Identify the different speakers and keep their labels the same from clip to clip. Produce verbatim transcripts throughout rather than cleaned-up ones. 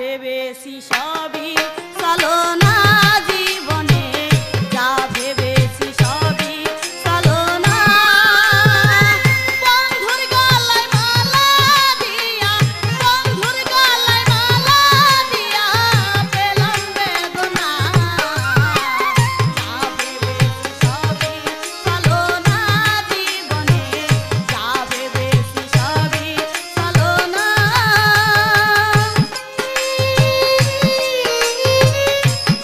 Speaker 1: ভেবেছি সবই চলো না জীবনে, যা ভেবেছি সবই চলো না। বন্ধুর গলায় মালা দিয়া, বন্ধুর গলায় মালা দিয়া পেলাম বেদনা, যা ভেবেছি সবই চলো না জীবনে, যা ভেবেছি সবই চলো না।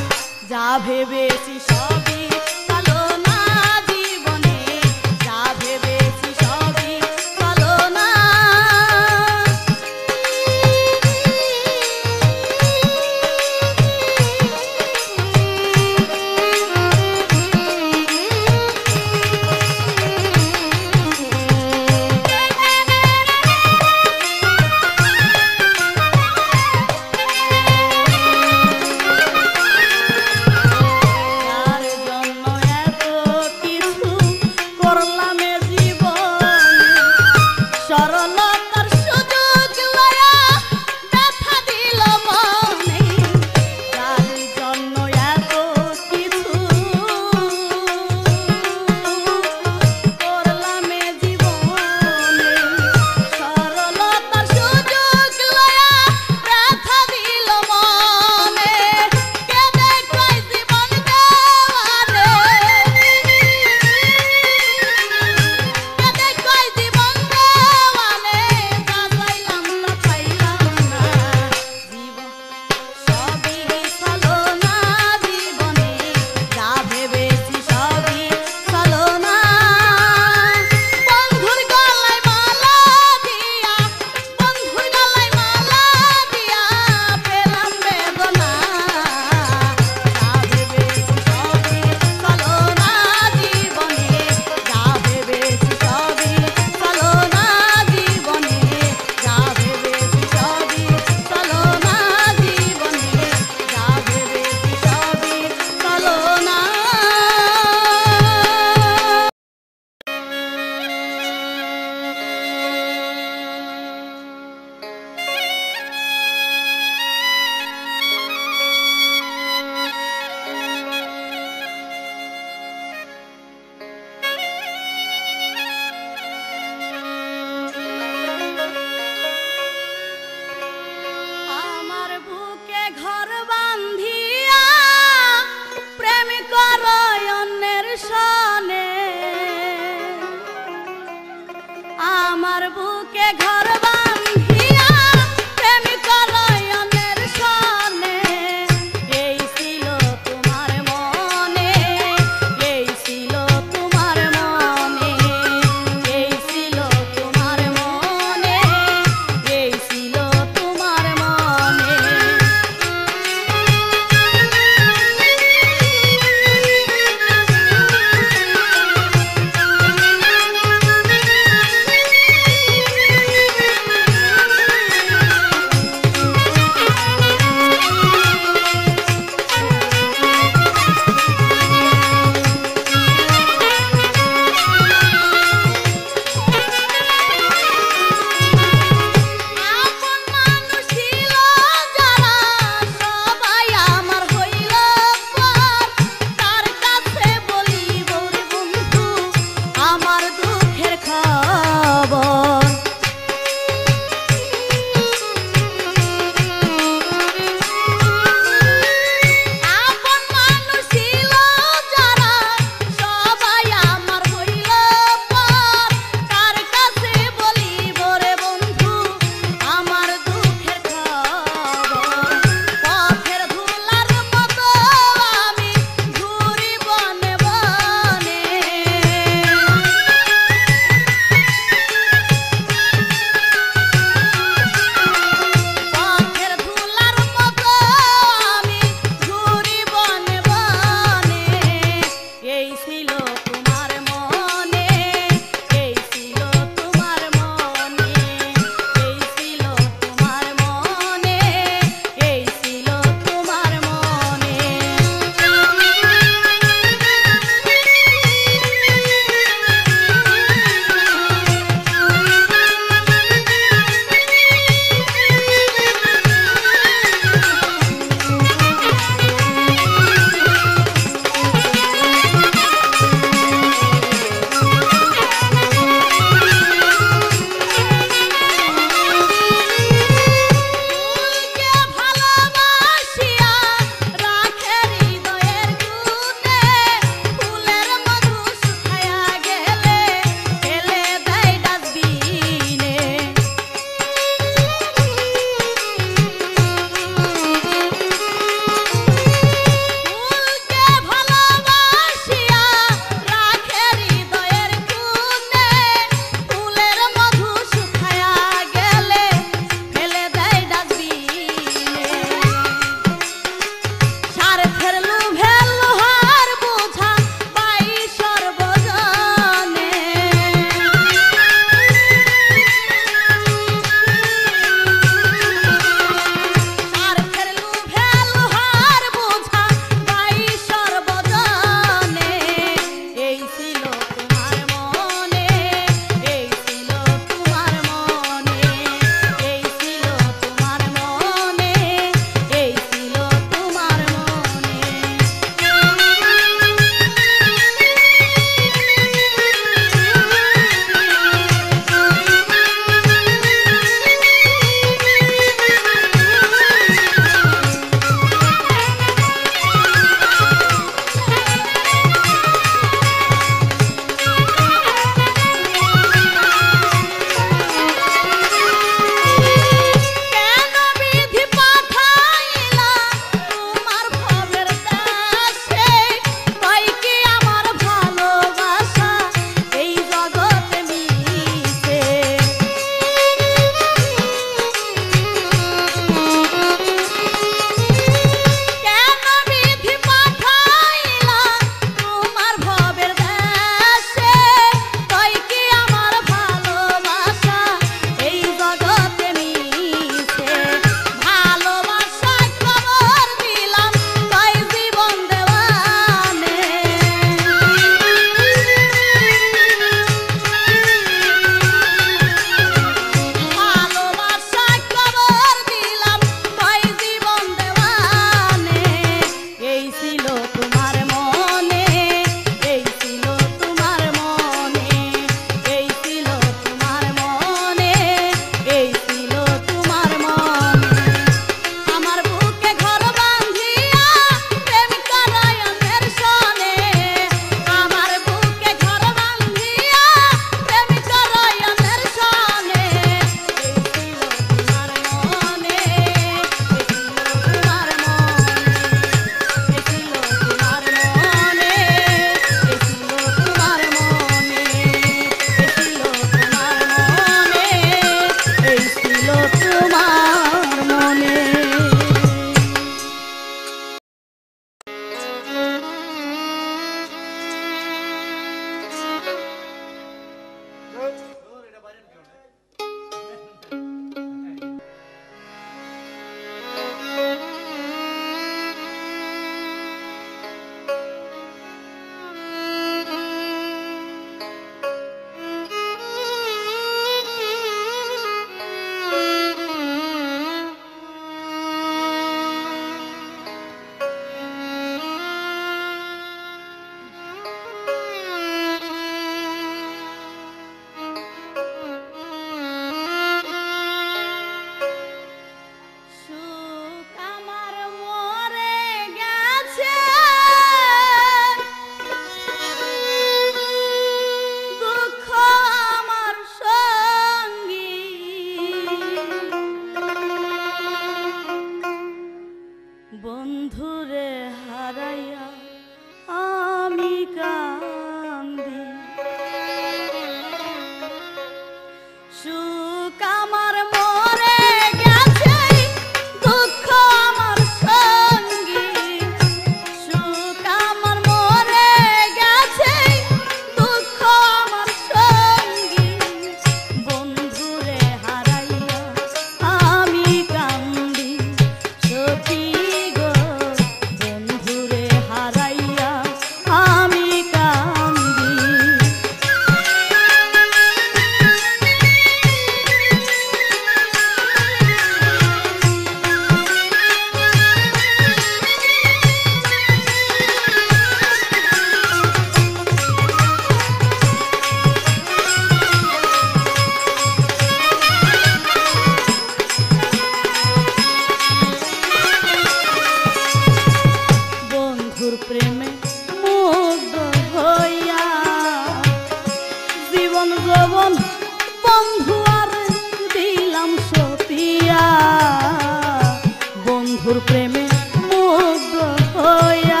Speaker 1: প্রেমে মুগ্ধ হইয়া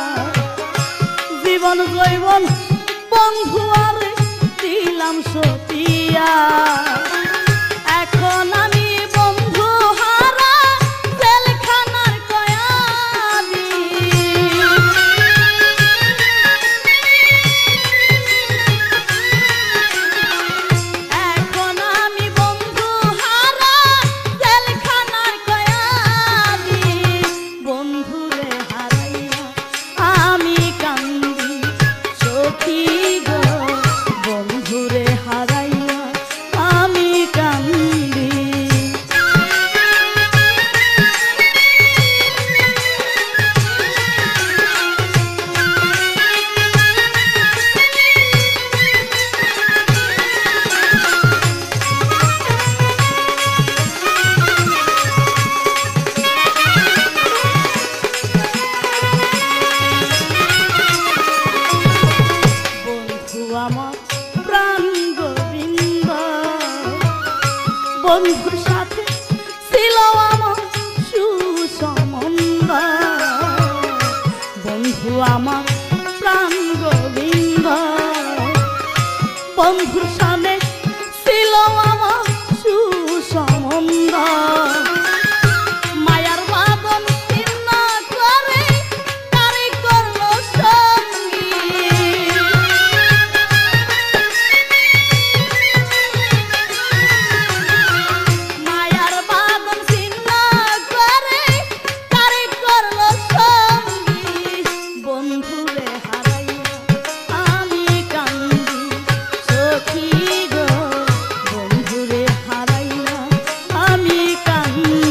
Speaker 1: জীবন জৈবন বন্ধু আর দিলাম সতিয়া এখন আমি বন্ধু হারা জেলখানার কয়াদি এখন আমি বন্ধু হারা জেলখানার কয়াদি বন্ধুরে হারাইয়া আমি কান্দি সখী গো বন্ধুরে হারাইয়া আমি কান্দি বন্ধু আমার প্রাণ গোবিন্দ বন্ধুর সাথে ছিল আমার সুসম্বন্ধ বন্ধু আমার প্রাণ গোবিন্দ বন্ধুর সামনে ছিল আমার সুসম্বন্ধ মায়ার বাদন ছিন্ন করে তারি করলো সঙ্গী মায়ার বাদন ছিন্ন করে তারি করলো সঙ্গী বন্ধুরে হারাইয়া আমি কান্দি সখী গো বন্ধুরে হারাইয়া আমি কান্দি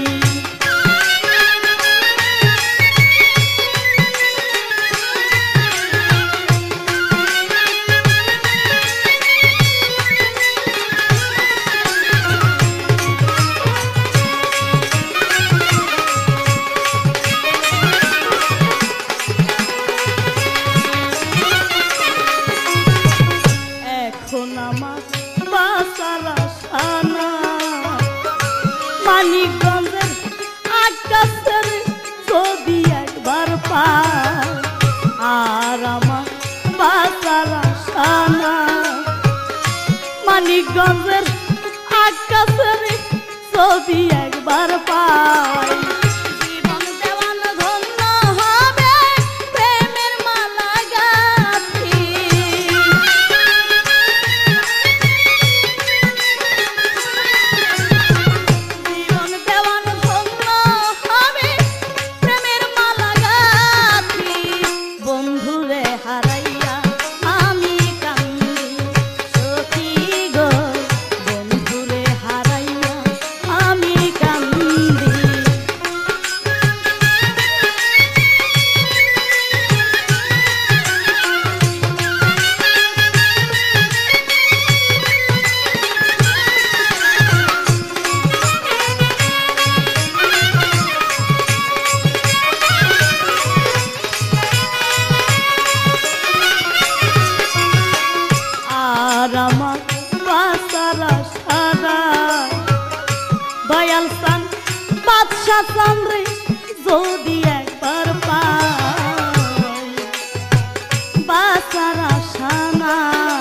Speaker 1: এখন আমার বাসার আশা নাই মানিকগঞ্জের আকাশের যদি একবার পাই আর আমার বাসার আশা নাই মানিকগঞ্জের আকাশের যদি একবার পাই জীবন দেওয়ান ধন্য হবে প্রেমের মালা গাঁথি জীবন দেওয়ান ধন্য হবে প্রেমের মালা গাঁথি বন্ধুরে হারাইয়া আমি কান্দি সখী গো বন্ধুরে হারাইয়া আমি কান্দি আর আমার বাসারা সারা দয়াল সান বাদশা চান্দ্রে যদি একবার পাই বাসারা সানা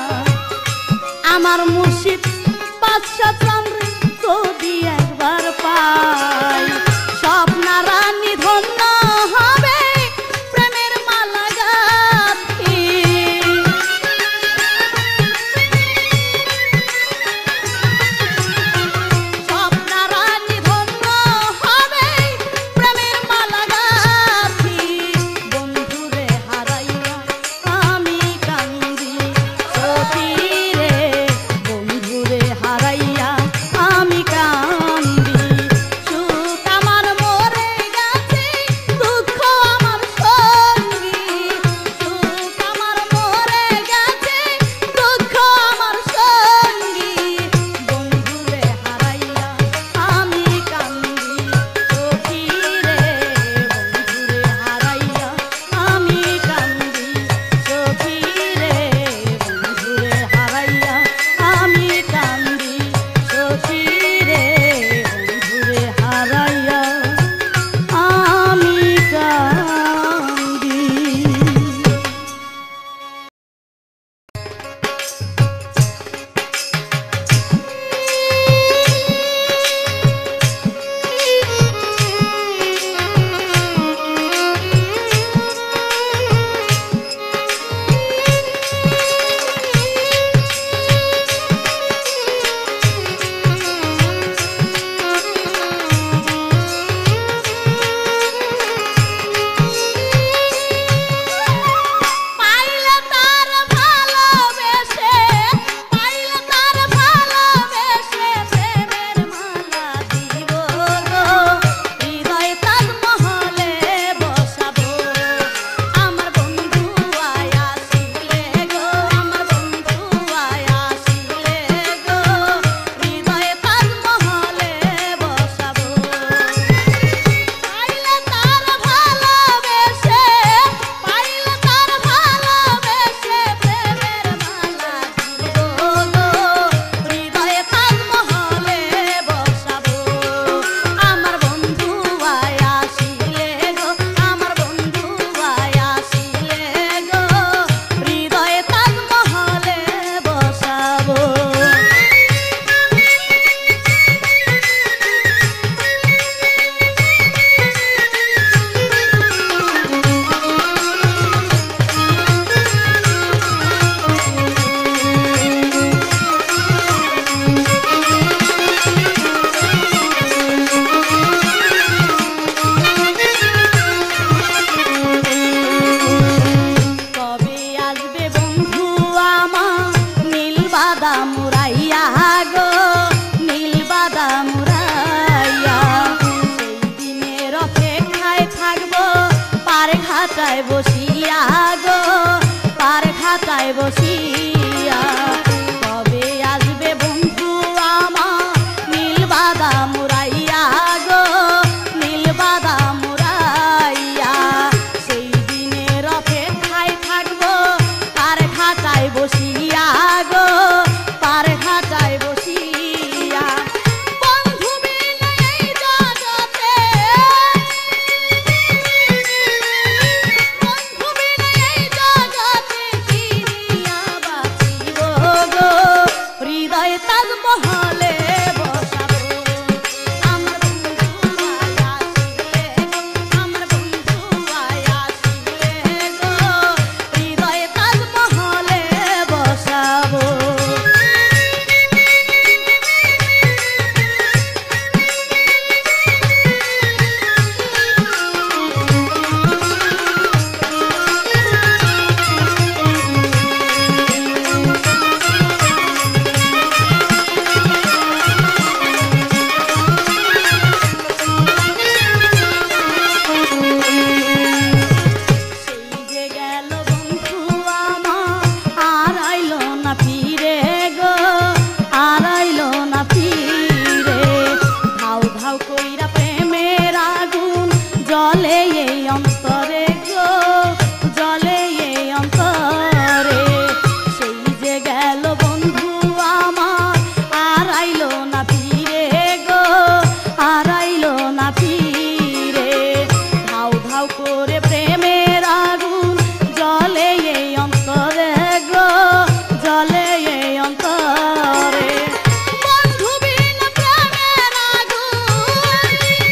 Speaker 1: আমার মুর্শিদ বাদশা চান্দ্রে যদি একবার পাই স্বপ্না রানী ধন্য হবে প্রেমের মালা গাঁথি স্বপ্না রানী ধন্য হবে প্রেমের মালা গাঁথি বন্ধুরে হারাইয়া আমি কান্দি সখী রে বন্ধুরে হারাইয়া কইরা প্রেমের আগুন জলে এই অন্তরে গো, জলে এই অন্তরে। সেই যে গেল বন্ধু আমার আর আইলো না ফিরে গো, আর আইলো না ফিরে। ধাউ ধাউ করে প্রেমের আগুন জলে এই অন্তরে গো, জলে এই অন্তরে। বন্ধু বিনা প্রেমের আগুন,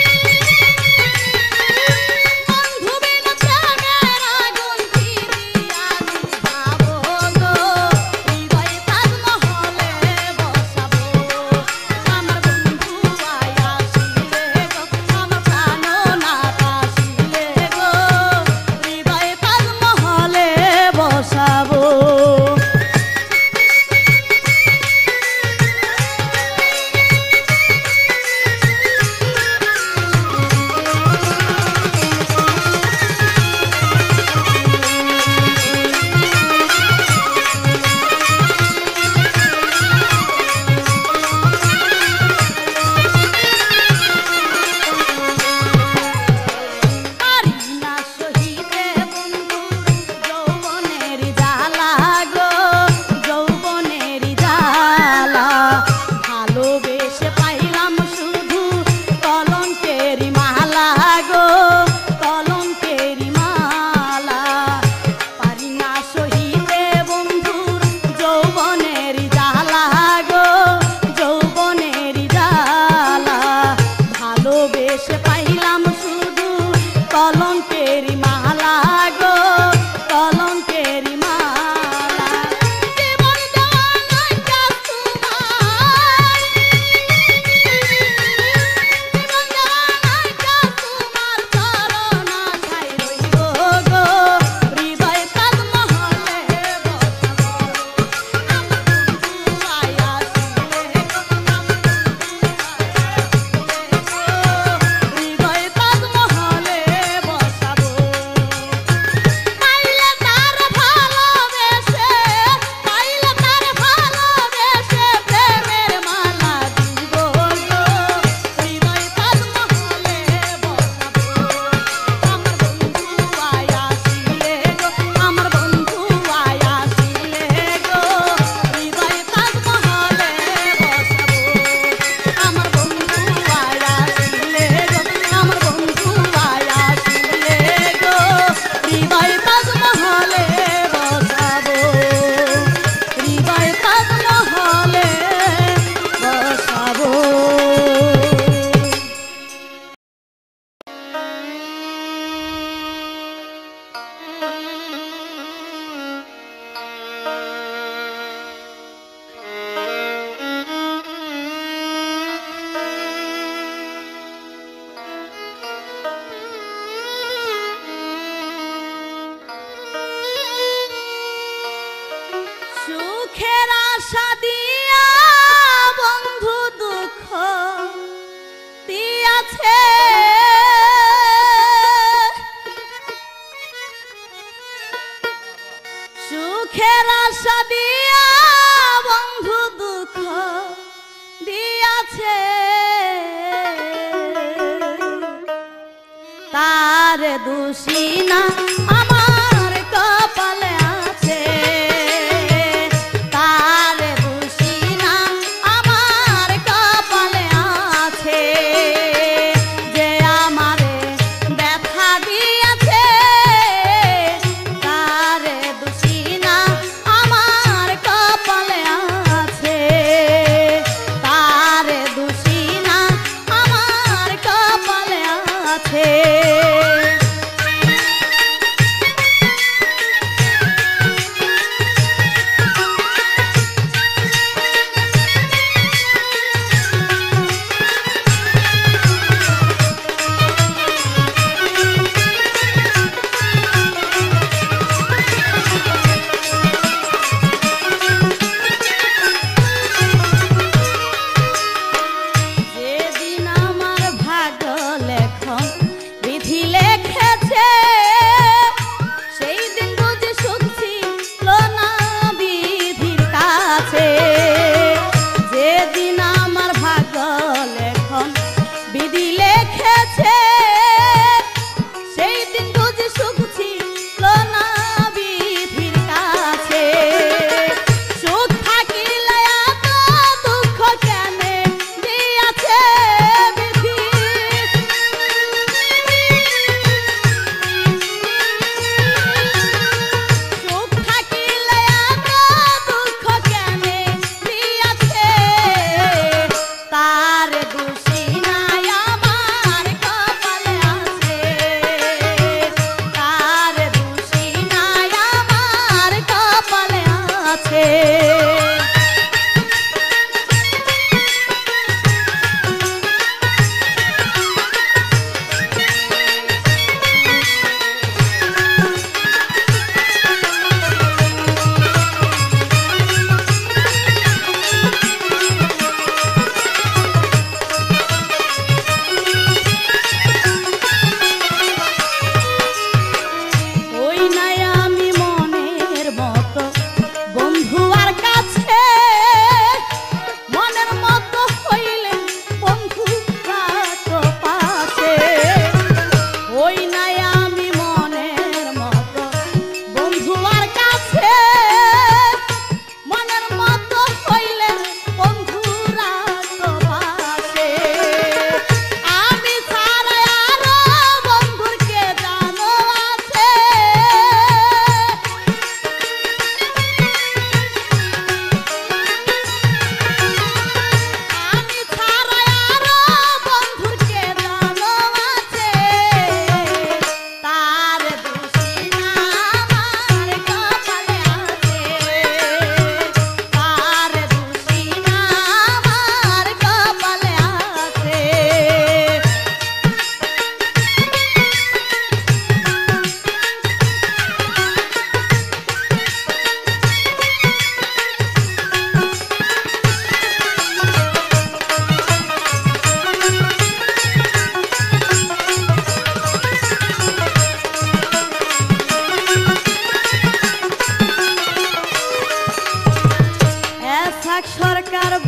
Speaker 1: বন্ধু বিনা প্রেমের আগুন ফিরিয়া নিভাবো গো, হৃদয়ে তাজমহলে বসাবো। আমার বন্ধু আয়া আসিলে গো, আমার প্রাণনাথ আসিলে গো, হৃদয়ে তাজমহলে বসাবো। পারি না সহিতে বন্ধু যৌবনের জ্বালা গো, যৌবনের জ্বালা। ভালোবেসে পাইলাম শুধু কলঙ্কেরি মালা গো, কলঙ্কেরি মালা। পারি না সহিতে বন্ধুর যৌবনের জ্বালা গো, যৌবনের জ্বালা। ভালোবেসে পাইলাম শুধু কলঙ্কেরি মালা গো, কলঙ্কেরি মালা। জীবন দেওয়া নাইকা তোমার, জীবন দেওয়া নাইকা তোমার চরণ আশায় রইব গো, হৃদয়ে তাজমহলে বসাবো। আমার বন্ধু আয়া আসিলে গো, আমার হৃদয়ে তাজমহলে বসাবো। পাইলে তার ভালোবেসে, পাইলে তার ভালোবেসে প্রেমের মালা দিব গো, হৃদয়ে তাজমহলে বসাবো। আমার বন্ধু আয়া আসিলে গো, আমার বন্ধু আয়া আসিলে গো, হৃদয়ে তাজমহলে বসাবো। আমার বন্ধু আয়া আসিলে গো, আমার বন্ধু আয়া আসিলে গো, হৃদয়ে তাজমহলে বসাবো, হৃদয়ে তাজমহলে বসাবো। সুখের আশা দিয়া বন্ধু দুঃখ দিয়াছে, সুখের আশা দিয়া বন্ধু দুঃখ দিয়াছে। তার দোষী না আমার কপালে আছে, তার দোষী না আমার কপালে আছে। যে আমারে ব্যথা দিয়েছে, তার দোষী না আমার কপালে আছে, তার দোষী না আমার কপালে আছে। যেদিন আমার ভাগ্য লেখন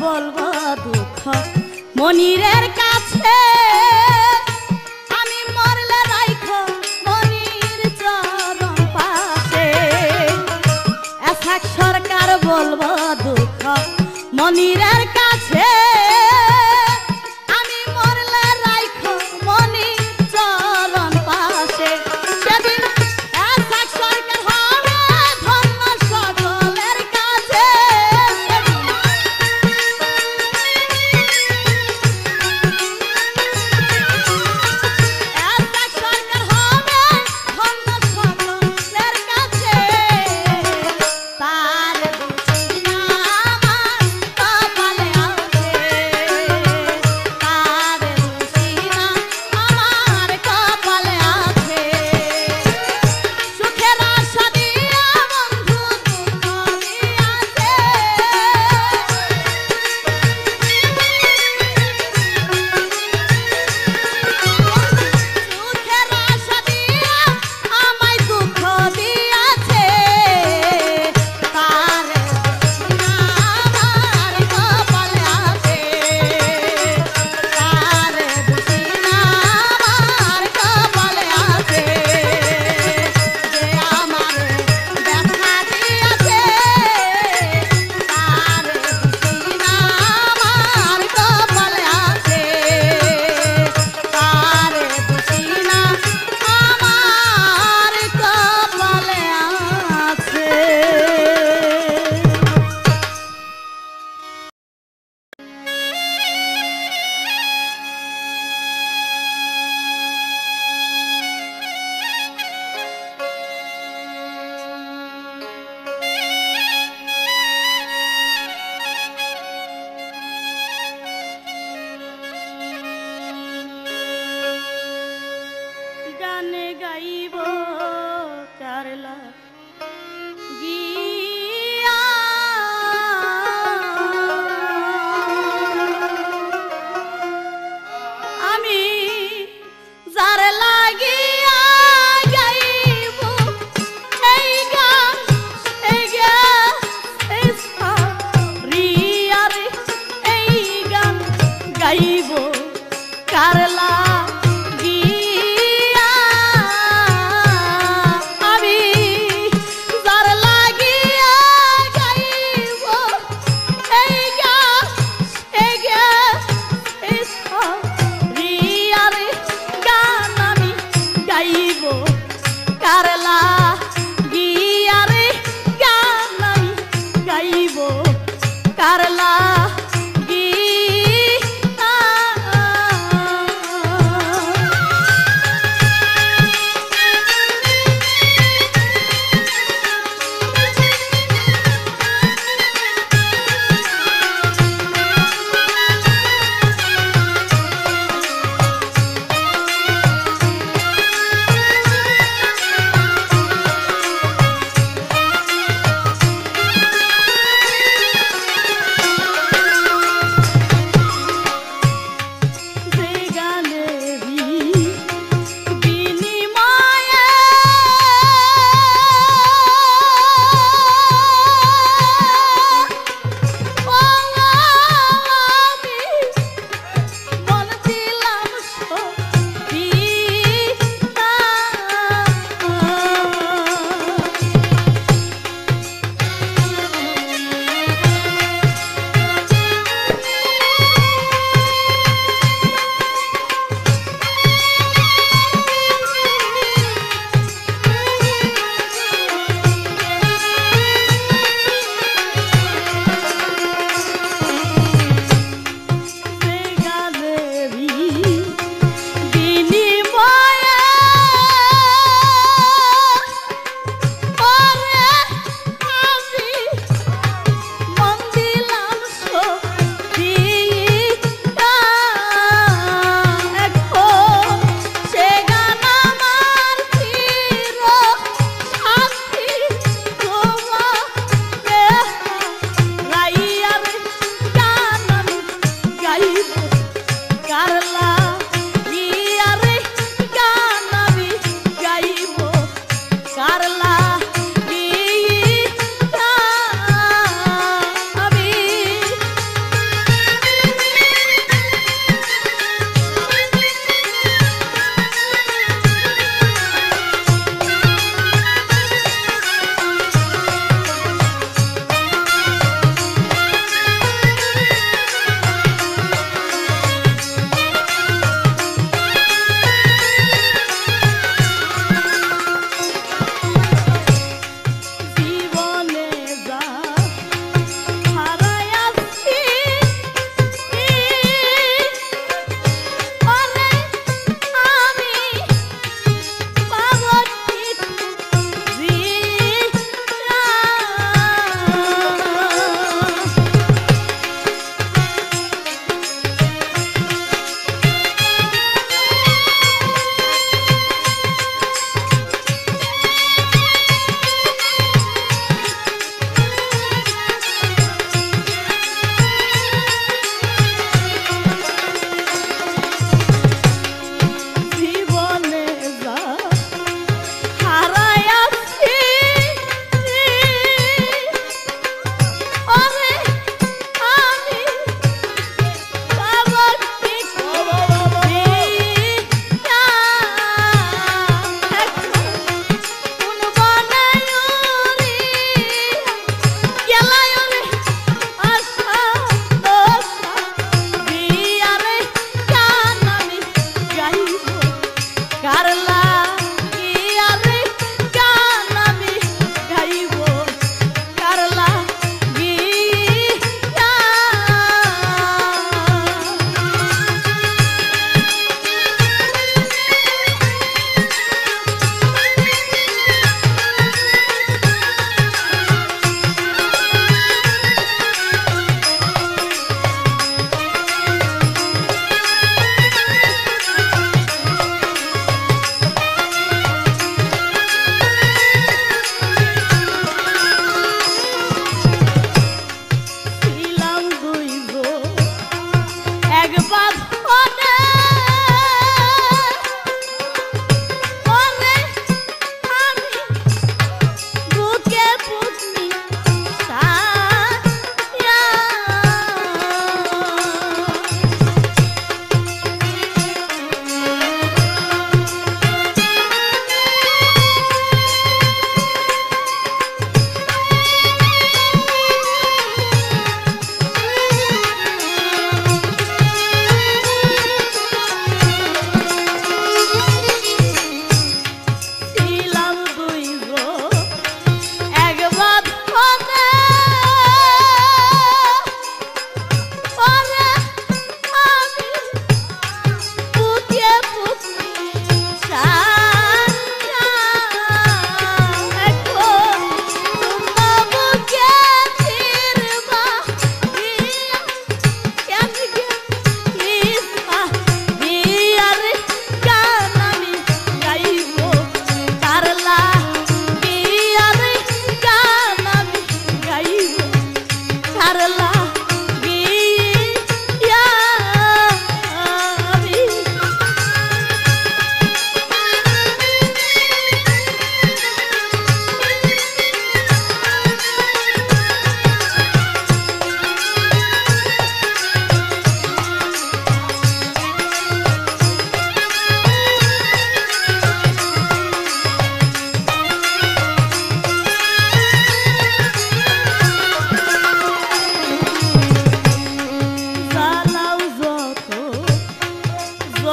Speaker 1: বলবো দুঃখ মনিরের কাছে আমি মরলে রাইখো মনির চরণ পাশে এসাক সরকার বলবো দুঃখ মনিরের কাছে আমি মরলে রাইখো মনির চরণ পাশে সেদিন এসাক সরকার হবে ধন্য সকলের কাছে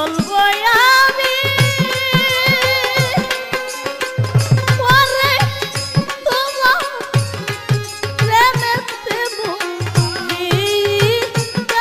Speaker 1: বলবো আমি ওরে তোমার প্রেমেতে বলিয়া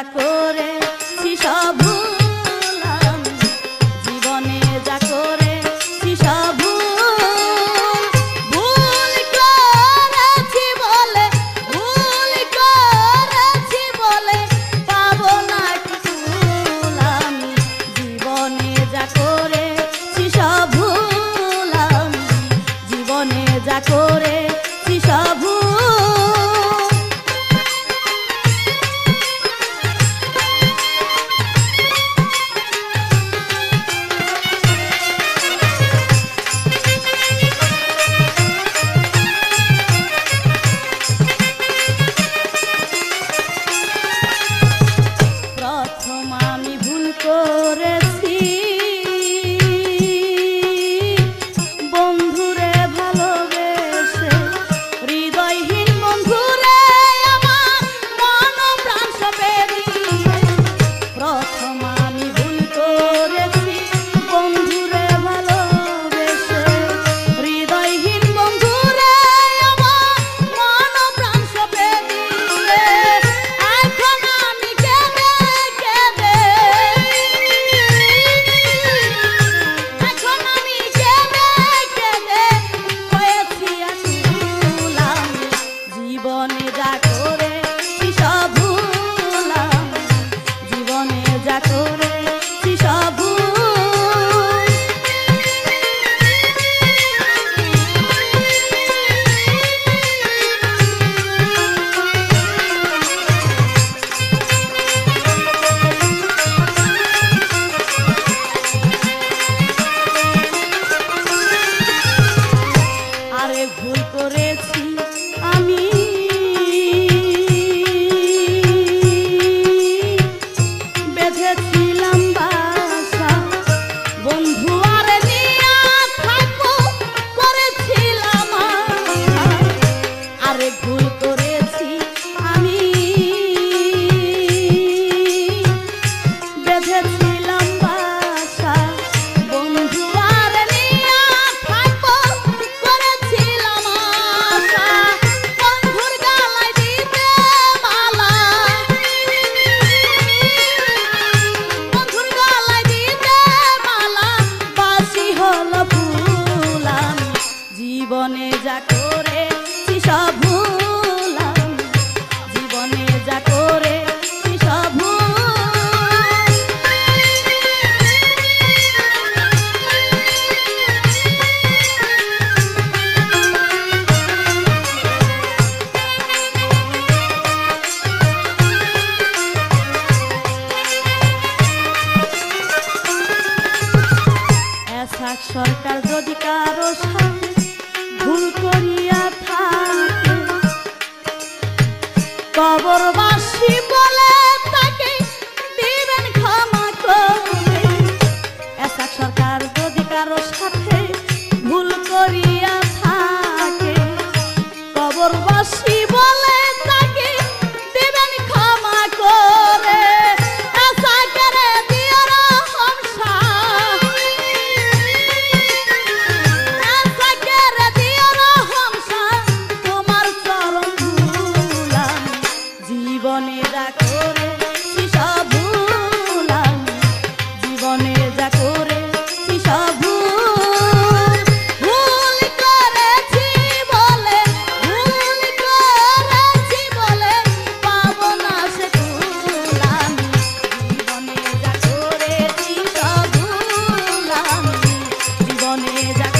Speaker 1: করেছি সব ভুল আমি, জীবনে যা করেছি সব ভুল, ভুল করেছি বলে, ভুল করেছি বলে পাবো না কিছু আমি, জীবনে যা করেছি সব ভুল আমি, জীবনে যা করেছি সব ভুল। প্রথম আমি ভুল করেছি বন্ধুরে ভালোবেসে, হৃদয়হীন বন্ধুরে আমার মন প্রাণ সঁপে দিয়ে। প্রথম আমি ভুল করেছি বন্ধুরে ভালোবেসে, হৃদয়হীন বন্ধুরে আমার মন প্রাণ সঁপে দিয়ে। এখন আমি কেঁদে কেঁদে, এখন আমি কেঁদে কেঁদে হয়েছি আকুল আমি, জীবনে যা করেছি সব ভুল আমি, জীবনে যা করেছি সব ভুল। আরে ভুল করেছি আমি বেঁধেছিলাম বাসা, বন্ধু আরে নিয়া থাকবো করেছিলাম আশা। আরে ভুল করেছি আমি বেঁধেছিলাম বাসা, বন্ধু আরে নিয়া থাকবো করেছিলাম আশা। বন্ধুর গলায় দিতে মালা, বন্ধুর গলায় দিতে মালা, বাসি হলো ফুল আমি, জীবনে যা করেছি সব ভুল আমি, জীবনে যা করেছি সব ভুল। এসাক সরকার যদি কারো সাথে ভুল করিয়া থাকে, কবরবাসী বলে তাকে দিবেন ক্ষমা করে। এসাক সরকার যদি কারো সাথে ভুল করিয়া থাকে, কবরবাসী বলে তাকে দিবেন ক্ষমা করে। এসাকের দিও রহম শাহ, এসাকের দিও রহম শাহ, তোমার চরণ ধুল আমি, জীবনে যা করেছি সব ভুল আমি, জীবনে যা করেছি সব ভুল, ভুল করেছি বলে, ভুল করেছি বলে পাবো না সে কুল আমি, জীবনে যা করেছি সব ভুল আমি, জীবনে যা